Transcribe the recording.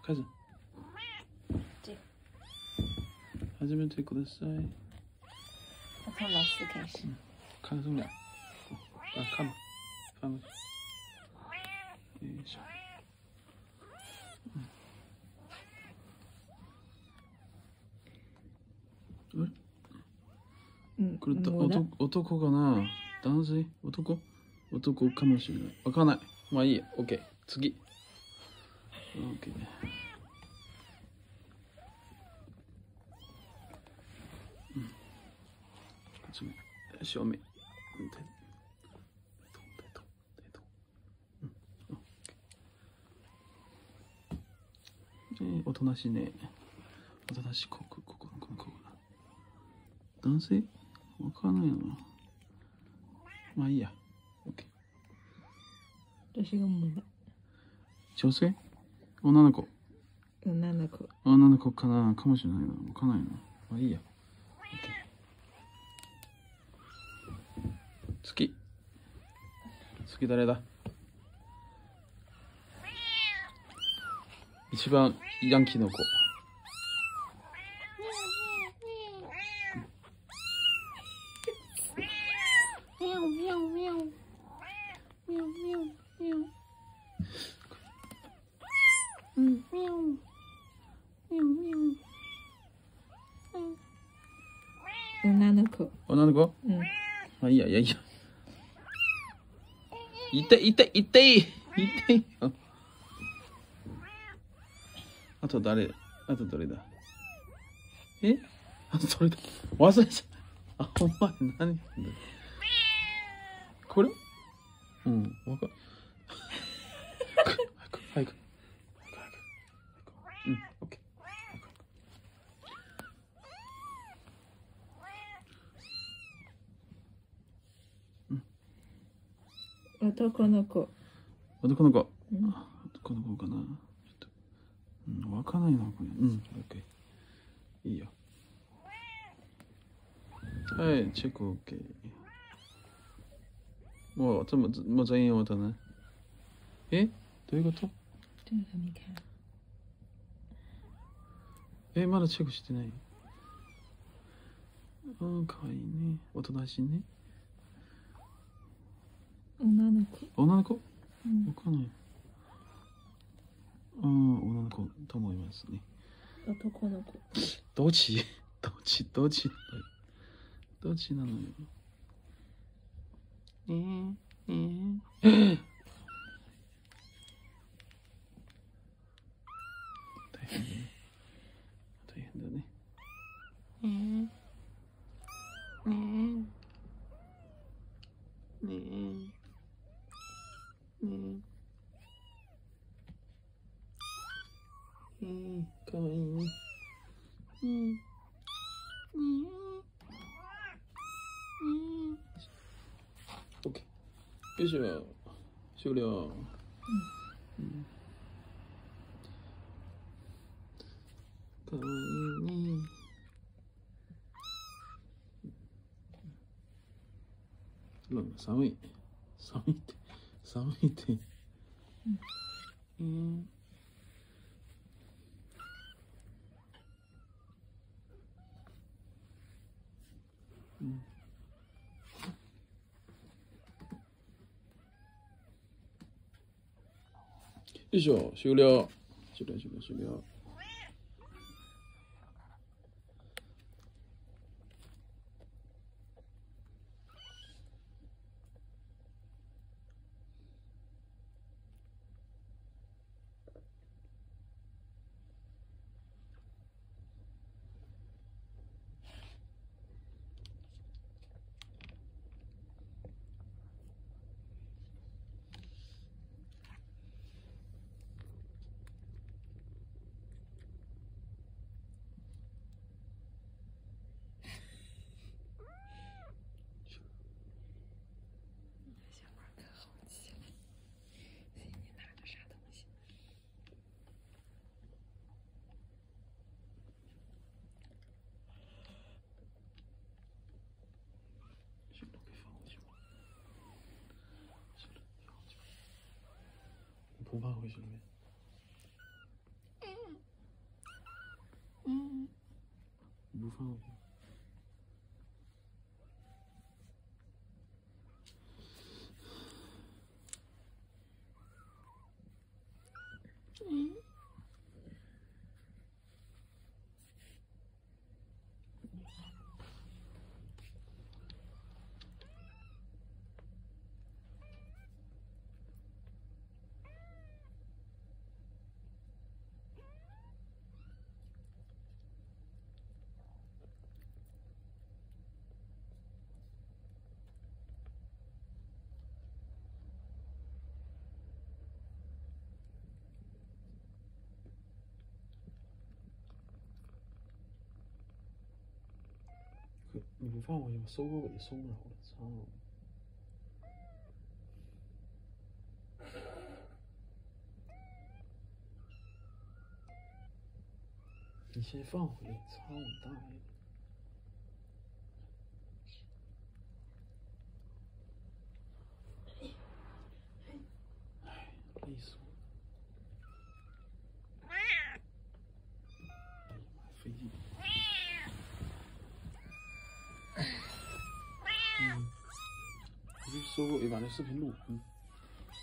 开始。始めてください。 从老师开始。 看重点。啊，看吧，翻过去。よいしょ。これ男かな、男性、男かもしれない。わかんない。まあいいや。オッケー。次。オッケー。正面。おとなしいね。おとなしい。ここだ。男性わかんないな。まあいいや。OK。 私がもう女性女の子女の子かなかもしれないな。わかんないな。まあいいや。OK。次誰だ？一番ヤンキーの子。女の子？まあいいや、いや。痛いよ。あとどれだ？あとどれだ？忘れちゃった。お前何なんだよ。これ？わかる。早く。オッケー。 男の子。 男の子かな。ちょっと、わかんないな、これ。オッケー。いいよ。はい、チェックオッケー。もう全員終わったね。どういうこと？まだチェックしてない。かわいいね。おとなしいね。 女の子？ わかんない。女の子と思いますね。 男の子。 どっちなのよ。大変だね。かわいいね。OK。よいしょ。終了。かわいいね。寒いって。よいしょ、終了。头发回去了没？ 嗯， 你不放我。 嗯。 你不放我，我收个尾收不着了，操！你先放回来，操你大爷！哎，累死我了！哎呀妈，费劲！你去收个尾，把那视频录。